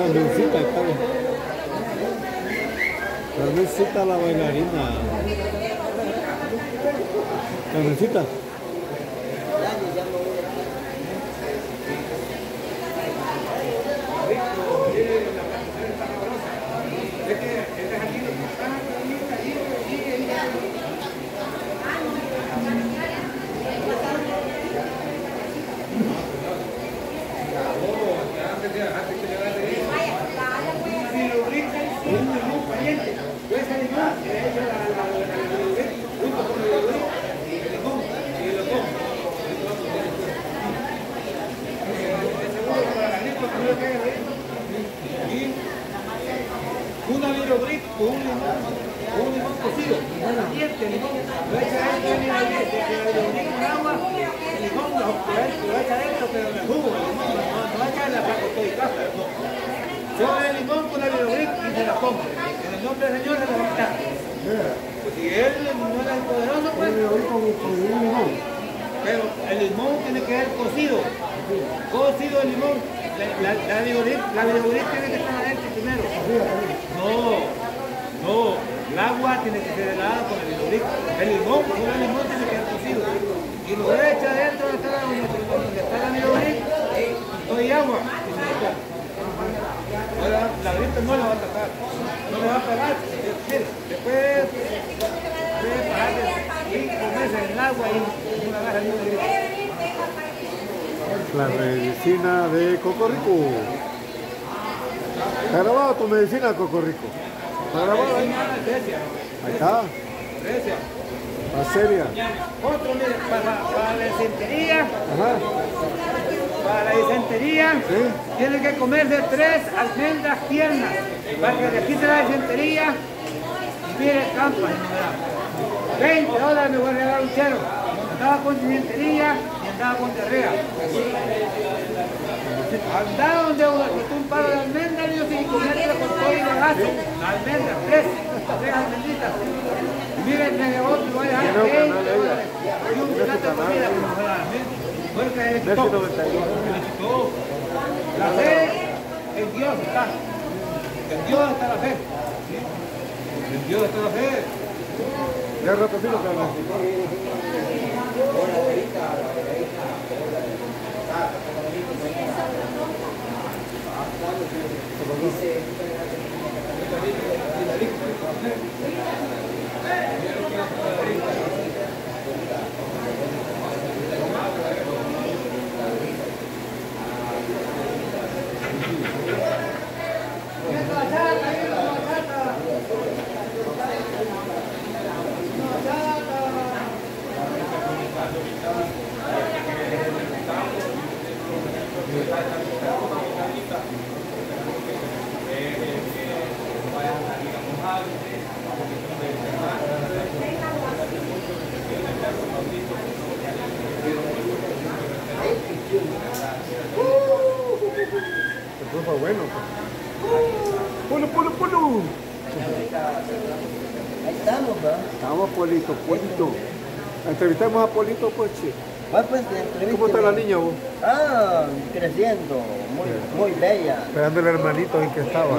Carmencita, está bien. Carmencita la bailarina. Carmencita. Una virobric con un limón cocido, un diente de limón, lo echa dentro del virobric con agua, el limón lo echa dentro, pero en el jugo, el limón, no echa en la placotoicaza, no. Sobre el limón con la virobric y se la come. En el nombre del Señor se la va a quitar. Pues si él no era el poderoso, pues... Pero el limón tiene que ser cocido. Cocido el limón. La virobric tiene que estar adentro primero. No, el agua tiene que ser helada con el virobric. El limón tiene que ser cocido. Y lo echa adentro donde está la virobric, todo y agua. Ahora, la gripe no la va a atacar, no le va a pegar. Después puede parar y comerse en el agua y una agarra de gripe. La medicina de Cocorico. ¿Está grabado tu medicina, Cocorico? ¿Está grabado ahí? Ahí está. Más seria. Otro, mire, para la disentería. Ajá. Para la disentería, ¿sí? Tiene que comerse 3 almendras tiernas para que le quite la disentería y mire campa. $20 me voy a regalar un chero. Andaba con disentería y andaba con diarrea. Andaba donde un palo de almendras y sin comerse con todo y bagazo. La almendra, 3 almendritas. Miren, me otro, lo voy a dejar $20 y un plato de comida como se da. Porque le quitó. La fe en Dios está. En Dios está la fe. En Dios está la fe. Ya repetido, Carlos. Fue bueno. Polo. Ahí estamos, ¿verdad? Estamos, Polito. Entrevistamos a Polito, pues, che. Pues, ¿Cómo está la niña, vos? Creciendo, muy bella. Esperando el hermanito en que estaba.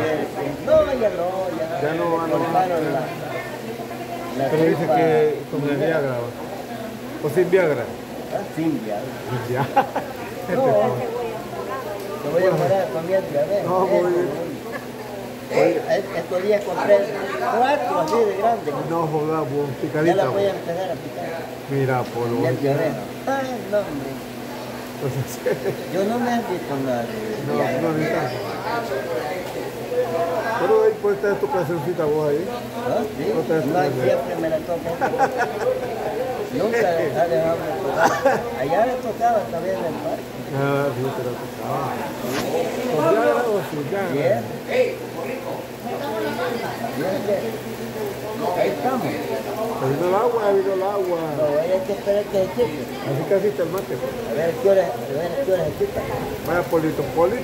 Ya no. Cortaron la Pero dice que con el Viagra, o sin Viagra. Sin Viagra. Ya. Te voy a parar comiendo, ¿ves? No, muy bien. Estos días compré 4 así de grandes. No jodas, vos, Ya picadita. la voy a empezar a picar. Mira, Polo. Ay, no, hombre. Yo no me he visto nada de Viagra. No, ni tanto. Pero ahí puedes tener tu cancioncita vos ahí. ¿Ah? Sí, No te no, siempre me la toca. Nunca ha dejado de tocar. Allá le tocaba también en el parque. Ah, sí, te la tocaba. ¿Con Viagra o sin Viagra? Bien. Ahí estamos. Ha habido el agua. No, hay que esperar que se chique. Así que así está el mate. A ver qué hora se chica. Vaya, Polito.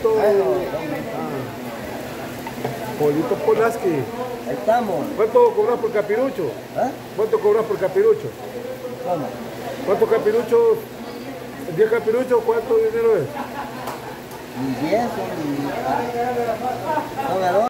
Polito Polaski. Ahí estamos. ¿Cuánto cobras por capirucho? ¿Ah? ¿Cuánto cobras por capirucho? ¿Cómo? ¿Cuántos capiruchos? 10 capiruchos, ¿cuánto dinero es? 10 son